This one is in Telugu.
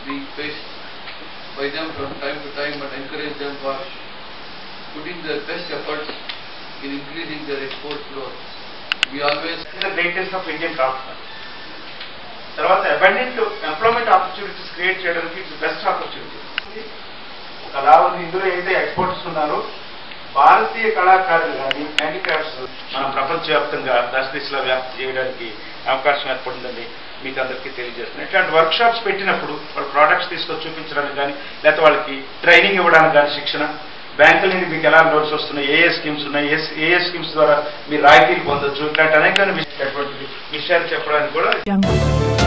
being faced by them from time to time, but encourage them for putting their best efforts in increasing their export growth. We always the greatest of Indian craftsmen. తర్వాత abundant employment opportunities create చేయడానికి ఇట్స్ బెస్ట్ ఆపర్చునిటీ. ఒక లాభం ఇందులో ఏదైతే ఎక్స్పోర్ట్స్ ఉన్నారో భారతీయ కళాకారులు కానీ హ్యాండిక్రాఫ్ట్స్ మనం ప్రపంచవ్యాప్తంగా దశదిశలా వ్యాప్తి చేయడానికి అవకాశం ఏర్పడిందండి. మీకు అందరికీ తెలియజేస్తున్నాను. ఇట్లాంటి వర్క్ షాప్స్ పెట్టినప్పుడు వాళ్ళ ప్రోడక్ట్స్ తీసుకొచ్చి చూపించడానికి కానీ లేకపోతే వాళ్ళకి ట్రైనింగ్ ఇవ్వడానికి కానీ శిక్షణ, బ్యాంకుల నుండి మీకు ఎలా లోన్స్ వస్తున్నాయి, ఏ స్కీమ్స్ ఉన్నాయి, ఏ స్కీమ్స్ ద్వారా మీరు రాయితీలు పొందొచ్చు, ఇట్లాంటి అనేక విషయాలు చెప్పడానికి కూడా